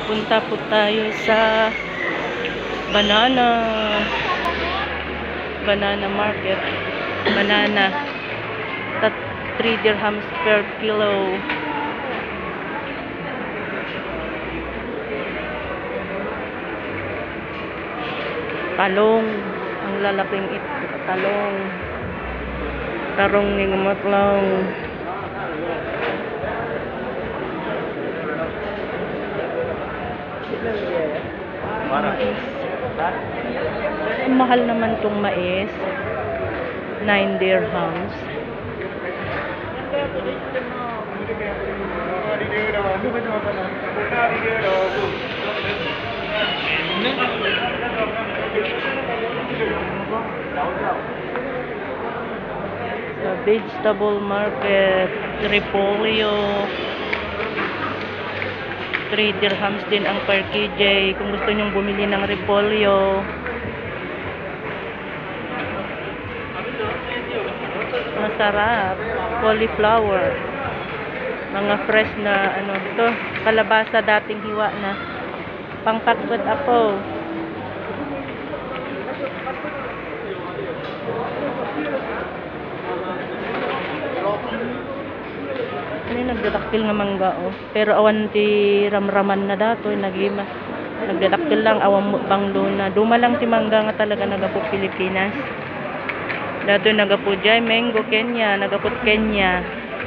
Punta po tayo sa banana market. Banana. 3 dirhams per kilo. Talong. Ang lalaking talong. Tarong ng matlang. Mais. Ang mahal naman tong mais. 9 dirhams. Sa vegetable market, repolyo. 3 dirhams din ang per kg. Kung gusto nyong bumili ng repolyo. Masarap. Cauliflower. Mga fresh na ano ito, kalabasa dating hiwa na. Pangpakbet ako. Ini nagdadaktil nga mangga oh. Pero awan ti ramraman na dato nagima. Nagdadaktil lang awan bang na. Duma lang ti mangga nga talaga nagapo Pilipinas. Dato nagapo jay mango Kenya, nagapot Kenya.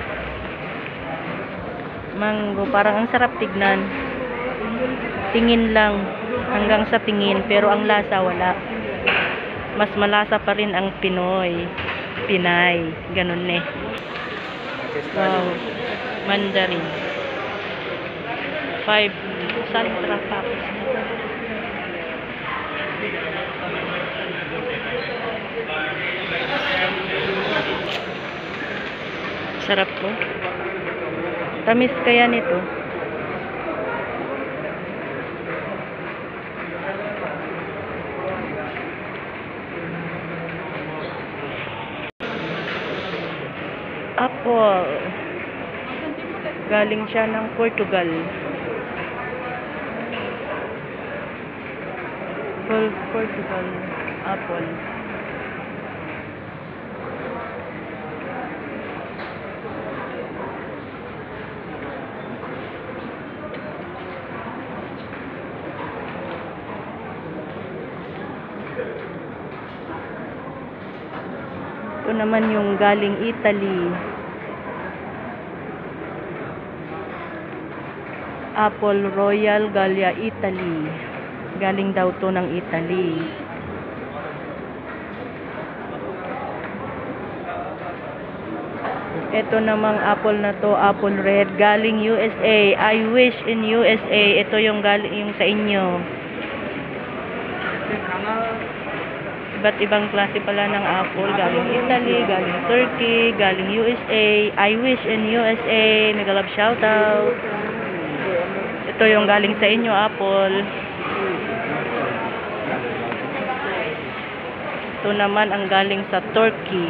Mango parang ang sarap tignan. Tingin lang hanggang sa tingin pero ang lasa wala. Mas malasa pa rin ang Pinay. Ganun eh. Wow. Mandarin. 5 Santra Packs. Sarap po. Tamis kaya nito. Apple. Galing siya ng Portugal. Portugal. Apple. Ito naman yung galing Italy. Apple Royal Gallia Italy. Galing daw to ng Italy. Ito namang apple na to, apple red, galing USA. I wish in USA. Ito yung galing yung sa inyo. Iba't ibang klase pala ng apple. Galing Italy, galing Turkey, galing USA. I wish in USA. Mega love shoutout. Ito yung galing sa inyo, apple. Ito naman ang galing sa Turkey.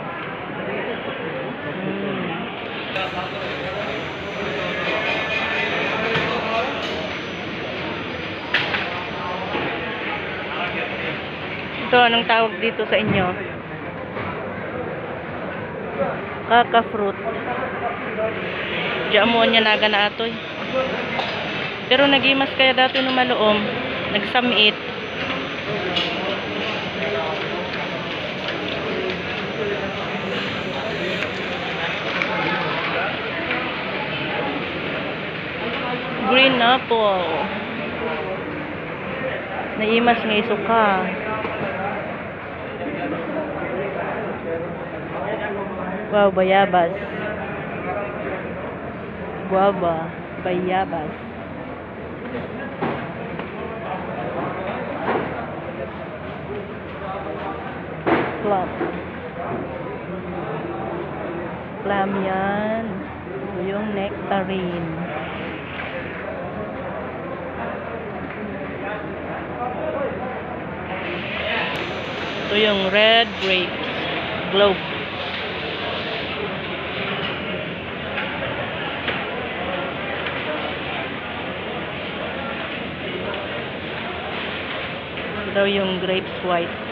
Ito, anong tawag dito sa inyo? Kaka fruit. Diyan mo niya naga na atoy. Pero nagimas kaya dato no maloom. Nagsamit. Green apple. Naimas nga isuka. Wow, bayabas. Guava, bayabas. Plum. Plum yan. Ito yung nectarine. Ito yung red grapes. Globe. daw yung grapes white.